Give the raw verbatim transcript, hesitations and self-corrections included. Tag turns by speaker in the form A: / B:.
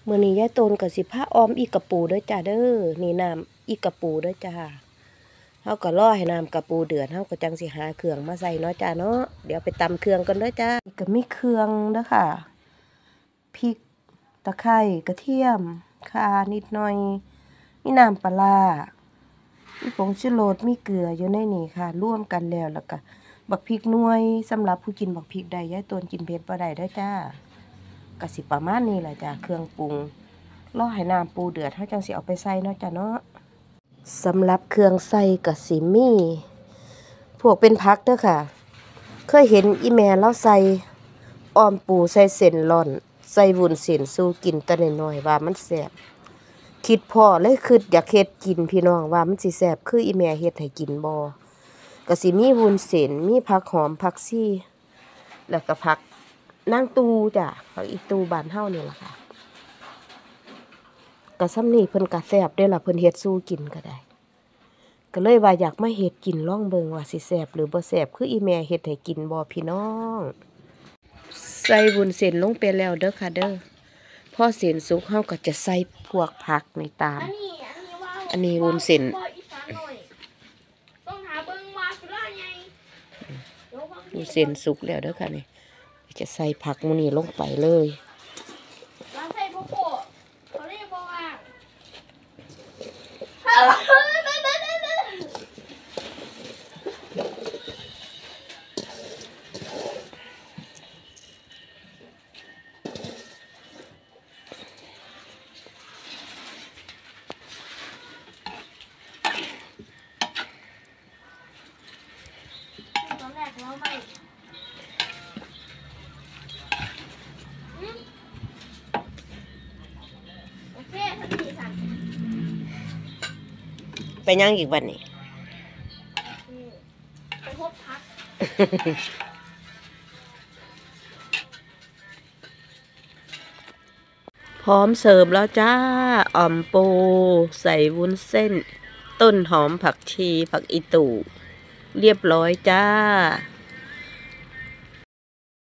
A: มื้อนี้ยายตูนก็สิพาออมอีกระปูเด้อจ้าเด้อนี่น้ำอีกระปูเด้อจ้าเฮาก็รอให้น้ำกระปูเดือดเฮาก็จังสิหาเครื่องมาใส่เนาะจ้าเนาะเดี๋ยวไปตำเครื่องกันเด้อจ้าก็มีเครื่องเด้อค่ะพริกตะไคร้กระเทียมข่านิดหน่อยมีน้ำปลาร้ามีผงชูรสมีเกลืออยู่ในนี่ค่ะร่วมกันแล้วแล้วก็บักพริกหน่วยสำหรับผู้กินบักพริกได้ยายตูนกินเผ็ดบ่ได้เด้อจ้าก็สิประมาณนี้แหละจ้าเครื่องปรุงรอให้น้ำปูเดือดเฮาจังสิเอาไปใส่เนาะจ้าเนาะสำหรับเครื่องใส่ก็สิมีพวกเป็นผักเด้อค่ะเคยเห็นอีแม่เราใส่อ้อมปูใส่เส้นร่อนใส่วุ้นเส้นสู่กินแต่น้อยๆว่ามันแซ่บคิดพ่อเลยคิดอยากเฮ็ดกินพี่น้องว่ามันสิแซ่บคืออีแม่เฮ็ดให้กินบ่ก็สิมีวุ้นเส้นมีผักหอมผักชีแล้วก็ผักนางตูจ้ะผักอีตูบ้านเฮานี่ล่ะค่ะก็ซ้ำนี้เพิ่นก็แซ่บเด้ล่ะเพิ่นเฮ็ดสู่กินก็ได้ก็เลยว่าอยากมาเฮ็ดกินลองเบิ่งว่าสิแซ่บหรือบ่แซ่บคืออีแม่เฮ็ดให้กินบ่พี่น้องใส่วุ้นเส้นลงไปแล้วเด้อค่ะเด้อพอเส้นสุกเฮาก็จะใส่พวกผักในตามอันนี้วุ้นเส้นวุ้นเส้นสุกแล้วเด้อค่ะนี่จะใส่ผักหมู่นี้ลงไปเลยไปย่างอีกวันนี้ไปพบพักพร้อมเสิร์ฟแล้วจ้าอ่อมปูใส่วุ้นเส้นต้นหอมผักชีผักอีตู่เรียบร้อยจ้า